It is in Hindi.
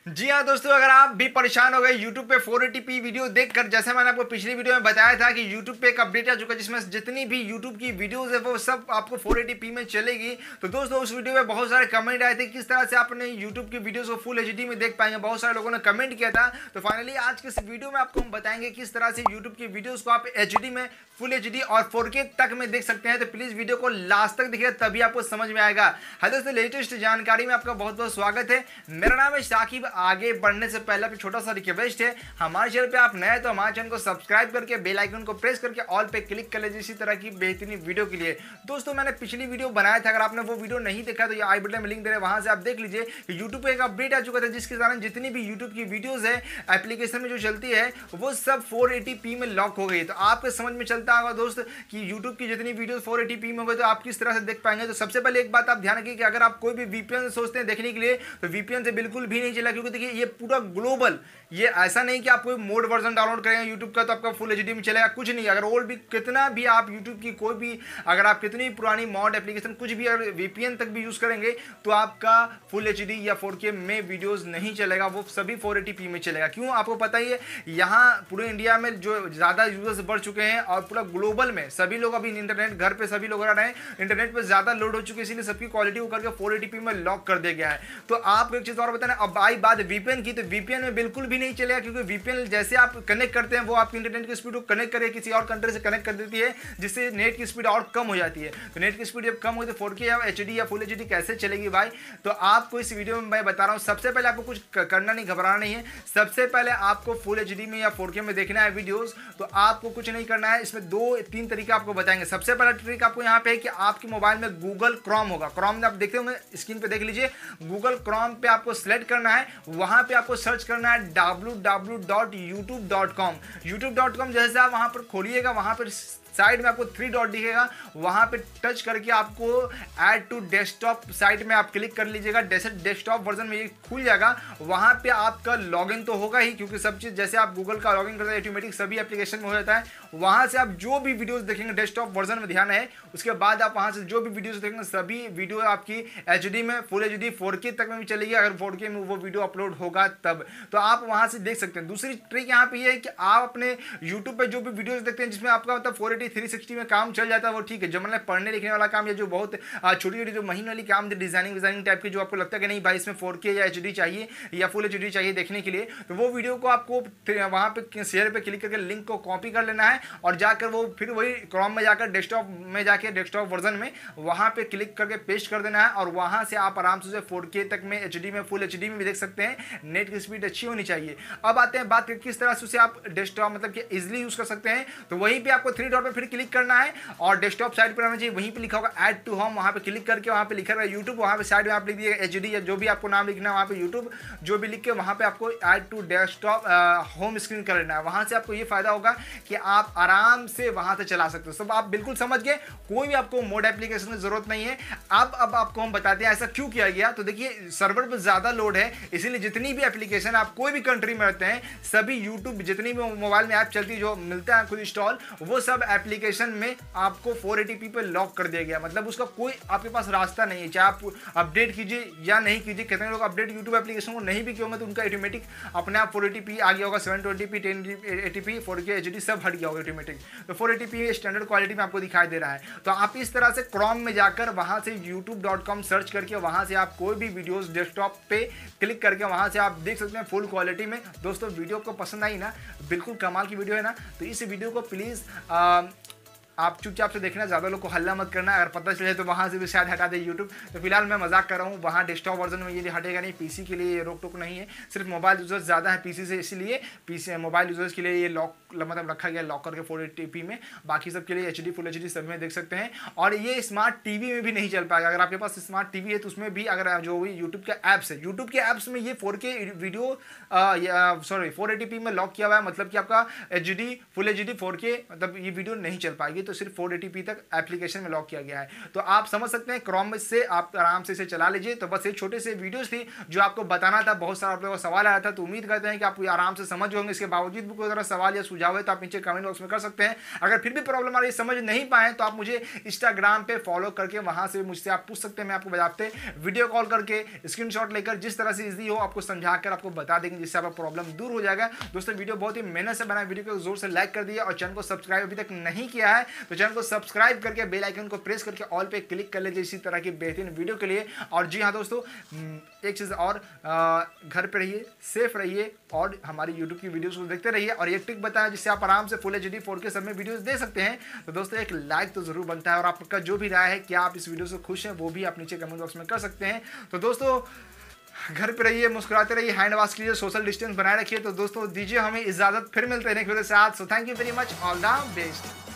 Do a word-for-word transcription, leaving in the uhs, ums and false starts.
जी हाँ दोस्तों, अगर आप भी परेशान हो गए YouTube पे फोर एटी पी वीडियो देखकर, जैसे मैंने आपको पिछली वीडियो में बताया था कि YouTube पे एक अपडेट आ चुका है जिसमें जितनी भी YouTube की वीडियोस है वो सब आपको फोर एटी पी में चलेगी। तो दोस्तों उस वीडियो में बहुत सारे कमेंट आए थे किस तरह से आप अपने YouTube की वीडियोस को फुल एचडी में देख पाएंगे। बहुत सारे लोगों ने कमेंट किया था। तो फाइनली आज के इस वीडियो में आपको हम बताएंगे किस तरह से YouTube की वीडियोस को आप एचडी में, फुल एचडी और फोर के तक में देख सकते हैं। तो प्लीज वीडियो को लास्ट तक देखिए, तभी आपको समझ में आएगा। हेलो दोस्तों, लेटेस्ट जानकारी में आपका बहुत बहुत स्वागत है। मेरा नाम है शाकिब। आगे बढ़ने से पहले भी छोटा सा रिक्वेस्ट है, हमारे चैनल पे आप नए हैं तो हमारे चैनल को सब्सक्राइब करके बेल आइकन को प्रेस करके ऑल पे क्लिक कर लीजिए इसी तरह की बेहतरीन वीडियो के लिए। दोस्तों मैंने पिछली वीडियो बनाया था, अगर आपने वो वीडियो नहीं देखा तो ये आई बटन में लिंक दे रहे हैं, वहां से आप देख लीजिए। यूट्यूब पे एक अपडेट आ चुका था जिसके कारण जितनी भी यूट्यूब की वीडियोज है एप्लीकेशन में जो चलती है वो सब फोर एटी पी में लॉक हो गई। तो आपके समझ में चलता होगा दोस्त कि यूट्यूब की जितनी वीडियो फोर एटी पी में हो गई तो आप किस तरह से देख पाएंगे। तो सबसे पहले एक बात आप ध्यान रखिए कि अगर आप कोई भी वीपीएन सोचते हैं देखने के लिए तो वीपीएन से बिल्कुल भी नहीं चला, क्योंकि देखिए ये पूरा ग्लोबल, ये ऐसा नहीं कि आप कोई मोड वर्जन डाउनलोड करेंगे यूट्यूब का तो आपका फुल एचडी में चलेगा, कुछ नहीं। अगर ओल्ड भी कितना भी आप यूट्यूब की कोई भी, अगर आप कितनी पुरानी मॉड एप्लीकेशन कुछ भी अगर वीपीएन तक भी यूज करेंगे तो आपका फुल एचडी या फोर के में वीडियोस नहीं चलेगा, वो सभी फोर एटी पी में चलेगा। क्यों, आपको पता ही है यहाँ पूरे इंडिया में जो ज्यादा यूजर्स बढ़ चुके हैं और पूरा ग्लोबल में सभी लोग अभी इंटरनेट घर पे सभी लोग रह रहे हैं, इंटरनेट पे ज्यादा लोड हो चुके हैं, इसलिए सबकी क्वालिटी को करके फोर एटी पी में लॉक कर दिया गया है। तो आपको एक चीज और बताना, अब आई बात वीपीएन की, तो वीपीएन में बिल्कुल भी नहीं चलेगा, क्योंकि वीपीएन जैसे आप कनेक्ट करते हैं वो आपकी इंटरनेट की स्पीड को कनेक्ट करके किसी और कंट्री से कनेक्ट कर देती है, जिससे नेट की स्पीड और कम हो जाती है। तो नेट की स्पीड जब कम हो तो फोर के या एचडी या फुल एचडी कैसे चलेगी भाई। तो आपको इस वीडियो में मैं बता रहा हूं, सबसे पहले आपको कुछ करना नहीं, घबराना नहीं है। सबसे पहले आपको फुल एचडी में या फोर के में देखना है वीडियोस, तो आपको कुछ नहीं करना है। इसमें दो तीन तरीके आपको बताएंगे। सबसे पहला ट्रिक आपको यहाँ पे है कि आपके मोबाइल में गूगल क्रोम होगा, क्रोम में आप देखते होंगे, स्क्रीन पे देख लीजिए। गूगल क्रोम पे आपको सिलेक्ट करना है, वहां पे आपको सर्च करना है W W W dot YouTube dot com. YouTube dot com जैसे आप वहां पर खोलिएगा, वहां पर साइड में आपको थ्री डॉट दिखेगा, वहां पे टच करके आपको ऐड टू डेस्कटॉप साइट में आप क्लिक कर लीजिएगा। डेस्कटॉप वर्जन में ये खुल जाएगा। वहां पे आपका लॉगिन तो होगा ही, क्योंकि सब चीज जैसे आप गूगल का लॉगिन करते हैं ऑटोमेटिक सभी एप्लीकेशन में हो जाता है। वहां से आप जो भी वीडियोस देखेंगे डेस्कटॉप वर्जन में ध्यान है, उसके बाद आप वहां से जो भी वीडियोस देखेंगे सभी वीडियो आपकी एचडी में, फुल एचडी फोर के तक में भी चलेगी, अगर फोर के में वो वीडियो अपलोड होगा तब। तो आप वहां से देख सकते हैं। दूसरी ट्रिक यहाँ पे ये है कि आप अपने यूट्यूब पे जो भी वीडियोस देखते हैं जिसमें आपका मतलब फोर एटी थ्री सिक्सटी में काम चल जाता है वो ठीक है। जो मतलब पढ़ने लिखने वाला काम या जो बहुत छोटी छोटी जो महीने वाली काम थी, डिजाइनिंग डिजाइनिंग टाइप की, जो आपको लगता है कि नहीं भाई इसमें फोर के या एचडी चाहिए या फुल एचडी चाहिए देखने के लिए, तो वो वीडियो को आपको वहां पे शेयर पे क्लिक करके लिंक को कॉपी कर लेना है और जाकर वो फिर वही क्रोम में जाकर डेस्कटॉप में जाके डेस्कटॉप वर्जन में वहां पे क्लिक करके पेस्ट कर देना है और वहां से आप आराम से फोर के तक में, एचडी में, फुल एचडी में भी देख सकते हैं। नेट की स्पीड अच्छी होनी चाहिए। अब आते हैं बात किस तरह से उसे आप डेस्कटॉप मतलब कि इजीली यूज कर सकते हैं। तो वहीं पे आपको थ्री डॉट पे फिर क्लिक करना है और डेस्कटॉप साइड पर आना चाहिए। वहीं पे लिखा होगा ऐड टू होम, वहां पे क्लिक करके वहां पे लिखा रहेगा यूट्यूब, वहां पे साइड में आप लिख दीजिएगा एचडी या जो भी आपको नाम लिखना है वहां पे यूट्यूब जो भी लिख के वहां पे आपको add to desktop home screen कर लेना है। वहां से आपको ये फायदा होगा कि आप आराम से वहां से चला सकते हो। सब आप बिल्कुल समझ गए, कोई भी आपको मोड एप्लीकेशन की जरूरत नहीं है। अब अब आपको हम बताते हैं ऐसा क्यों किया गया। तो देखिए सर्वर पर ज्यादा लोड है, इसीलिए जितनी भी एप्लीकेशन आप कोई भी कंट्री में रहते हैं, सभी यूट्यूब जितनी भी मोबाइल में ऐप चलती है जो मिलता है खुद इंस्टॉल, वो सब एप्लीकेशन में आपको फोर एटी पी पे लॉक कर दिया गया। मतलब उसका कोई आपके पास रास्ता नहीं है, चाहे आप अपडेट कीजिए या नहीं कीजिए। कितने लोग अपडेट यूट्यूब एप्लीकेशन को नहीं भी किया होंगे तो उनका ऑटोमेटिक अपने आप फोर एटी पी आ गया होगा, seven twenty P, ten eighty P, four K HD सब हट गया होगा ऑटोमेटिक। तो four eighty P standard quality में आपको दिखाई दे रहा है। तो आप इस तरह से क्रोम में जाकर वहां से यूट्यूब डॉट कॉम सर्च करके वहां से आप कोई भी वीडियोस डेस्कटॉप पे क्लिक करके वहां से आप देख सकते हैं फुल क्वालिटी में। दोस्तों वीडियो को पसंद आई ना, बिल्कुल कमाल की वीडियो है ना, तो इस वीडियो को प्लीज आप चुपचाप से देखना, ज़्यादा लोग को हल्ला मत करना। अगर पता चले तो वहाँ से भी शायद हटा दे यूट्यूब। तो फिलहाल मैं मजाक कर रहा हूँ, वहाँ डेस्कटॉप वर्जन में ये हटेगा नहीं। पीसी के लिए ये रोक टोक नहीं है, सिर्फ मोबाइल यूजर्स ज़्यादा है पीसी से, इसीलिए पीसी मोबाइल यूजर्स के लिए ये लॉक मतलब रखा गया लॉक करके फोर एटी पी में। बाकी सब के लिए H D full H D सब में देख सकते हैं। और ये स्मार्ट टीवी में भी नहीं चल पाएगा। अगर आपके पास स्मार्ट टीवी है तो उसमें भी अगर जो भी यूट्यूब के ऐप्स है, यूट्यूब के ऐप्स में ये four K video sorry four eighty P में लॉक किया हुआ है, मतलब कि आपका H D full H D four K मतलब ये वीडियो नहीं चल पाएगी। तो सिर्फ फोर एटी पी तक एप्लीकेशन में लॉक किया गया है। तो आप समझ सकते हैं क्रोम से आप आराम से इसे चला लीजिए। तो बस ये छोटे से वीडियोस थी जो आपको बताना था। बहुत सारा आप लोगों का सवाल आया था, तो उम्मीद करते हैं कि आप आराम से समझ होंगे। इसके बावजूद भी कोई तरह सवाल या सुझाव है तो आप नीचे कमेंट बॉक्स में कर सकते हैं। अगर फिर भी प्रॉब्लम आ रही समझ नहीं पाए तो आप मुझे इंस्टाग्राम पे फॉलो करके वहां से मुझसे आप पूछ सकते हैं। मैं आपको बताते वीडियो कॉल करके स्क्रीनशॉट लेकर जिस तरह से इजी हो आपको समझाकर आपको बता देंगे, जिससे आपका प्रॉब्लम दूर हो जाएगा। दोस्तों वीडियो बहुत ही मेहनत से बना, वीडियो को जोर से लाइक कर दिया और चैनल को सब्सक्राइब अभी तक नहीं किया है तो चैनल को सब्सक्राइब करके बेल आइकन को प्रेस करके ऑल पे क्लिक कर लीजिए इसी तरह की बेहतरीन वीडियो के लिए। और जी हाँ दोस्तों, एक चीज़ और, घर पे रहिए, सेफ रहिए और हमारी यूट्यूब की वीडियोस को देखते रहिए। और एक ट्रिक बताया जिससे आप आराम से फुल एच डी फोर के सब में वीडियोस देख सकते हैं। तो दोस्तों एक लाइक तो जरूर बनता है और आपका जो भी राय है क्या आप इस वीडियो से खुश हैं वो भी आप नीचे कमेंट बॉक्स में कर सकते हैं। तो दोस्तों घर पे रहिए, मुस्कुराते रहिए, हैंड वॉश कीजिए, सोशल डिस्टेंस बनाए रखिए। तो दोस्तों दीजिए हमें इजाजत, फिर मिलते हैं नेक्स्ट वीडियो के साथ। So thank you very much, all the best.